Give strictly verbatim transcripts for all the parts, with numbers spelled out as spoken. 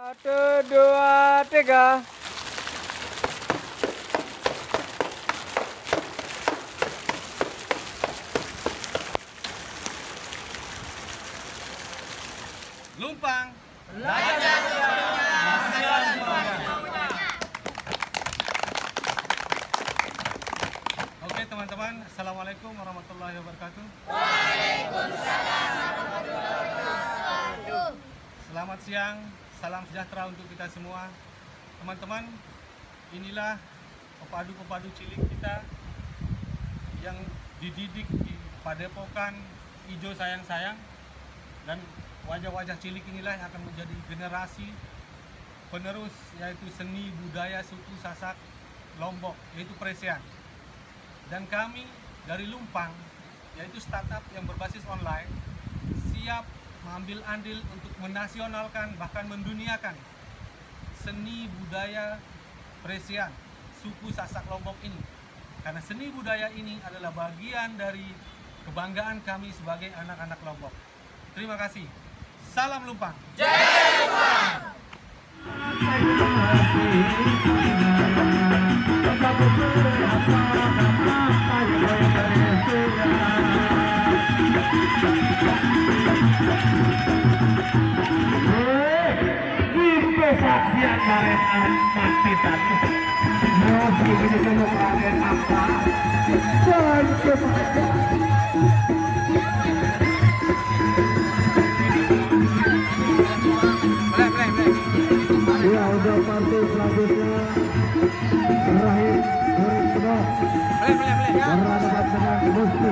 Satu, dua, tiga. Lumpang. Belajar semuanya, hasilkan semuanya. Oke teman-teman, Assalamualaikum warahmatullahi wabarakatuh. Waalaikumsalam warahmatullahi wabarakatuh. Selamat siang, salam sejahtera untuk kita semua. Teman-teman, inilah pepadu-pepadu cilik kita yang dididik di Padepokan Ijo Sayang-Sayang, dan wajah-wajah cilik inilah yang akan menjadi generasi penerus yaitu seni budaya suku Sasak Lombok, yaitu Presean. Dan kami dari Lumpang, yaitu startup yang berbasis online, siap mengambil andil untuk menasionalkan bahkan menduniakan seni budaya Presean suku Sasak Lombok ini. Karena seni budaya ini adalah bagian dari kebanggaan kami sebagai anak-anak Lombok. Terima kasih. Salam Lumpang. Jaya Lumpang. Kesaksian dari anak kita Nabi menjadi rakyat apa dan kepada ya udah partai selanjutnya terakhir dari penuh berhadapan dengan Musti.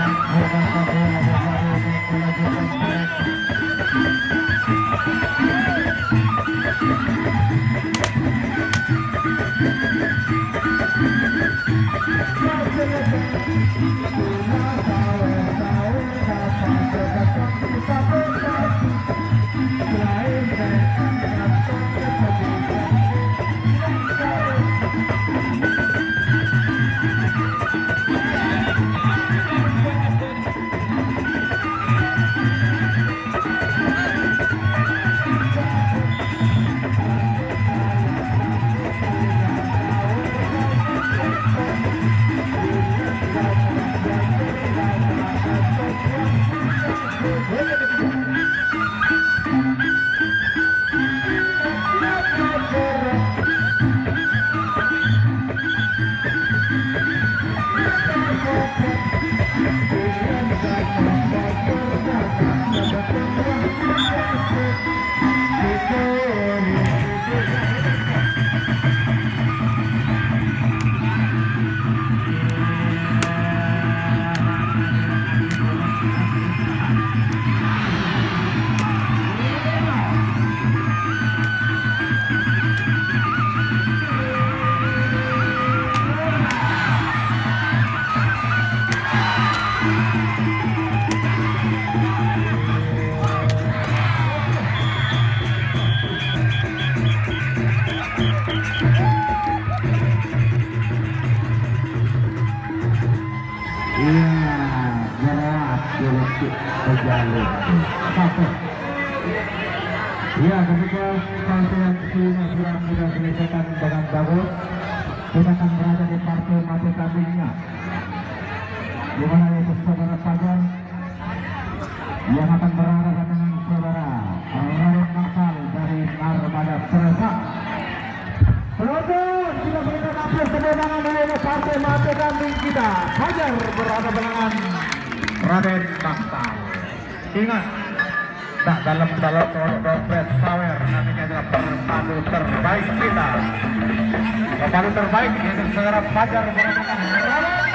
Ya, ketika partai kelima sudah sudah selesaikan dengan bagus, kita akan berada di partai mati kambingnya, di mana itu saudara Fajar yang akan berhadapan dengan saudara Raden Maksal dari Armada Serasa. Penonton, kita berikan aplaus kemenangan dari partai mati kambing kita. Fajar berhadapan dengan Raden Maksal. Ingat, tak dalam dalam dompet sawer nantinya adalah pemandu terbaik kita. Pemandu terbaik yaitu saudara Fajar berhadapan dengan